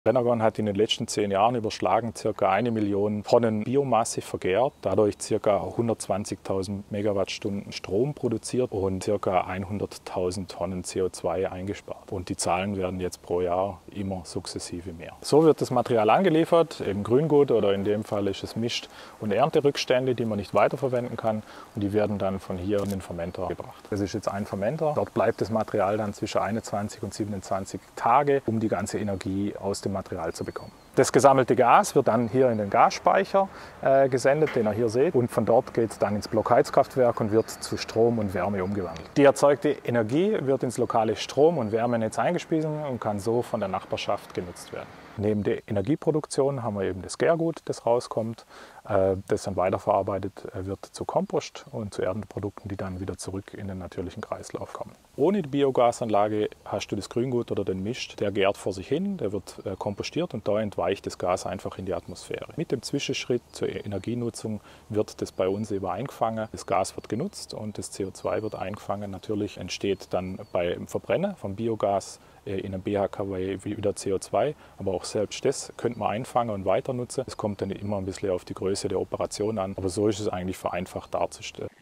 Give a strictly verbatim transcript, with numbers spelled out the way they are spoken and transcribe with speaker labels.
Speaker 1: Renergon hat in den letzten zehn Jahren überschlagen ca. eine Million Tonnen Biomasse vergärt, dadurch ca. hundertzwanzigtausend Megawattstunden Strom produziert und ca. hunderttausend Tonnen C O zwei eingespart. Und die Zahlen werden jetzt pro Jahr immer sukzessive mehr. So wird das Material angeliefert, eben Grüngut oder in dem Fall ist es Mist- und Ernterückstände, die man nicht weiterverwenden kann, und die werden dann von hier in den Fermenter gebracht. Das ist jetzt ein Fermenter. Dort bleibt das Material dann zwischen einundzwanzig und siebenundzwanzig Tage, um die ganze Energie aus dem Material zu bekommen. Das gesammelte Gas wird dann hier in den Gasspeicher äh, gesendet, den ihr hier seht, und von dort geht es dann ins Blockheizkraftwerk und wird zu Strom und Wärme umgewandelt. Die erzeugte Energie wird ins lokale Strom- und Wärmenetz eingespeisen und kann so von der Nachbarschaft genutzt werden. Neben der Energieproduktion haben wir eben das Gärgut, das rauskommt, äh, das dann weiterverarbeitet äh, wird zu Kompost und zu Erntenprodukten, die dann wieder zurück in den natürlichen Kreislauf kommen. Ohne die Biogasanlage hast du das Grüngut oder den Mist, der gärt vor sich hin, der wird äh, kompostiert und da entweicht das Gas einfach in die Atmosphäre. Mit dem Zwischenschritt zur Energienutzung wird das bei uns eben eingefangen. Das Gas wird genutzt und das C O zwei wird eingefangen. Natürlich entsteht dann beim Verbrennen vom Biogas in einem B H K W wieder C O zwei, aber auch selbst das könnte man einfangen und weiter nutzen. Es kommt dann immer ein bisschen auf die Größe der Operation an, aber so ist es eigentlich vereinfacht darzustellen.